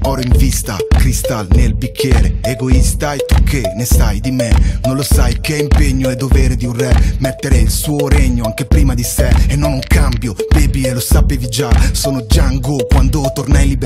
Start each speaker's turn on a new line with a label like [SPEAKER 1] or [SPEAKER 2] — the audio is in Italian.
[SPEAKER 1] oro in vista, cristal nel bicchiere. Egoista, e tu che ne sai di me? Non lo sai che impegno e dovere di un re mettere il suo regno anche prima di sé. E non un cambio, baby, e lo sapevi già. Sono Django quando tornai libero.